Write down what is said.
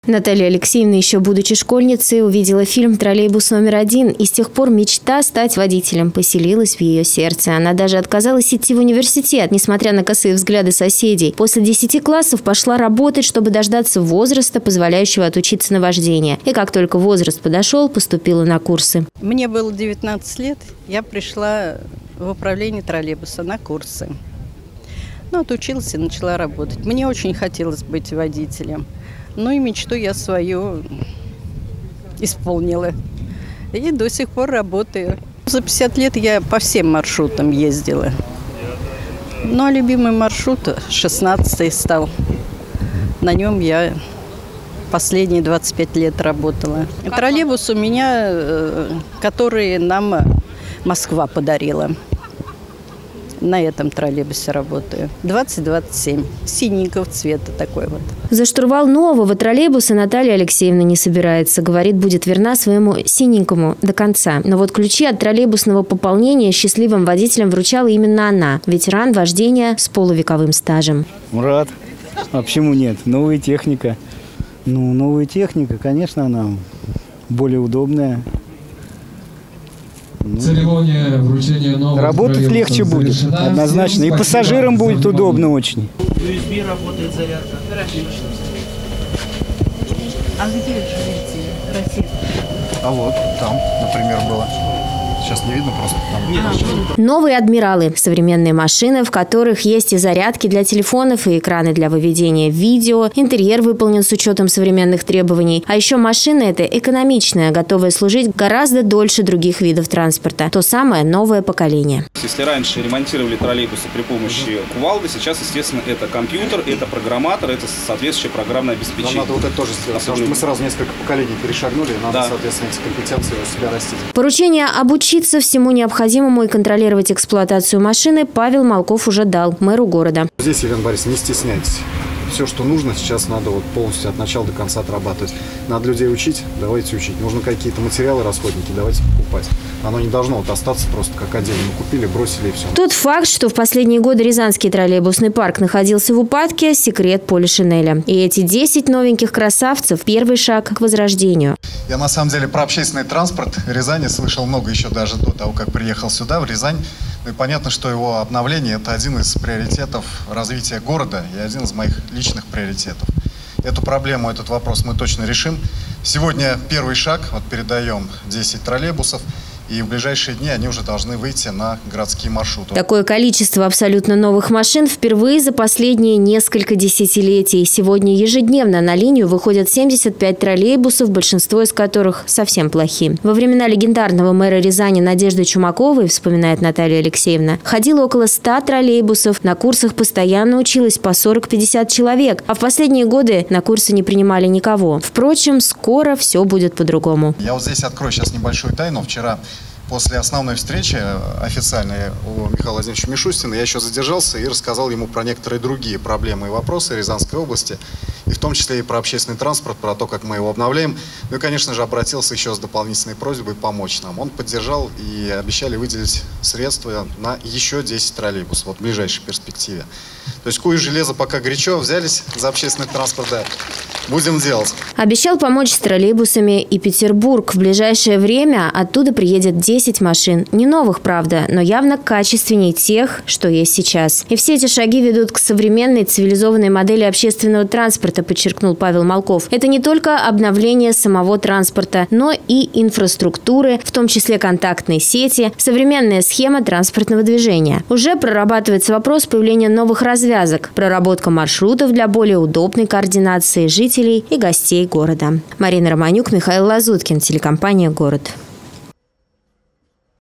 Наталья Алексеевна, еще будучи школьницей, увидела фильм «Троллейбус номер 1», и с тех пор мечта стать водителем поселилась в ее сердце. Она даже отказалась идти в университет, несмотря на косые взгляды соседей. После 10 классов пошла работать, чтобы дождаться возраста, позволяющего отучиться на вождение. И как только возраст подошел, поступила на курсы. Мне было 19 лет, я пришла в управление троллейбуса на курсы. Отучилась и начала работать. Мне очень хотелось быть водителем. Ну и мечту я свою исполнила. И до сих пор работаю. За 50 лет я по всем маршрутам ездила. Ну а любимый маршрут 16-й стал. На нем я последние 25 лет работала. Троллейбус у меня, который нам Москва подарила. На этом троллейбусе работаю. 2027. Синенького цвета такой вот. За штурвал нового троллейбуса Наталья Алексеевна не собирается. Говорит, будет верна своему синенькому до конца. Но вот ключи от троллейбусного пополнения счастливым водителям вручала именно она. Ветеран вождения с полувековым стажем. Рад. А почему нет? Новая техника. Новая техника, конечно, она более удобная. Церемония вручения новых работать легче будет, однозначно. И пассажирам будет удобно очень. USB работает, зарядка. Отлично. А где живете, Россия? А вот там, например, было. Сейчас не видно просто. Новые «Адмиралы» – современные машины, в которых есть и зарядки для телефонов, и экраны для выведения видео. Интерьер выполнен с учетом современных требований. А еще машина эта экономичная, готовая служить гораздо дольше других видов транспорта. То самое новое поколение. Если раньше ремонтировали троллейбусы при помощи кувалды, сейчас, естественно, это компьютер, это программатор, это соответствующее программное обеспечение. Нам надо вот это тоже сделать, потому что мы сразу несколько поколений перешагнули, надо, соответственно, эти компетенции у себя растить. Поручение обучиться всему необходимому и контролировать эксплуатацию машины Павел Малков уже дал мэру города. Здесь, Елена Борисовна, не стесняйтесь. Все, что нужно, сейчас надо вот полностью от начала до конца отрабатывать. Надо людей учить, давайте учить. Нужно какие-то материалы, расходники, давайте покупать. Оно не должно вот остаться просто как отдельно. Мы купили, бросили и все. Тот факт, что в последние годы Рязанский троллейбусный парк находился в упадке – секрет Полишинеля. И эти 10 новеньких красавцев – первый шаг к возрождению. Я на самом деле про общественный транспорт в Рязани слышал много еще даже до того, как приехал сюда, в Рязань. Ну и понятно, что его обновление – это один из приоритетов развития города и один из моих личных приоритетов. Эту проблему, этот вопрос мы точно решим. Сегодня первый шаг, вот передаем 10 троллейбусов, и в ближайшие дни они уже должны выйти на городские маршруты. Такое количество абсолютно новых машин впервые за последние несколько десятилетий. Сегодня ежедневно на линию выходят 75 троллейбусов, большинство из которых совсем плохи. Во времена легендарного мэра Рязани Надежды Чумаковой, вспоминает Наталья Алексеевна, ходило около 100 троллейбусов. На курсах постоянно училось по 40-50 человек. А в последние годы на курсы не принимали никого. Впрочем, скоро все будет по-другому. Я вот здесь открою сейчас небольшую тайну. Вчера после основной встречи официальной у Михаила Владимировича Мишустина я еще задержался и рассказал ему про некоторые другие проблемы и вопросы Рязанской области, и в том числе и про общественный транспорт, про то, как мы его обновляем. Ну и, конечно же, обратился еще с дополнительной просьбой помочь нам. Он поддержал и обещали выделить средства на еще 10 троллейбусов вот, в ближайшей перспективе. То есть куй железо пока горячо, взялись за общественный транспорт, да, будем делать. Обещал помочь с троллейбусами и Петербург. В ближайшее время оттуда приедет 10 машин. Не новых, правда, но явно качественнее тех, что есть сейчас. И все эти шаги ведут к современной цивилизованной модели общественного транспорта, подчеркнул Павел Малков. Это не только обновление самого транспорта, но и инфраструктуры, в том числе контактной сети, современная схема транспортного движения. Уже прорабатывается вопрос появления новых развязок, проработка маршрутов для более удобной координации жителей и гостей города. Марина Романюк, Михаил Лазуткин, телекомпания «Город».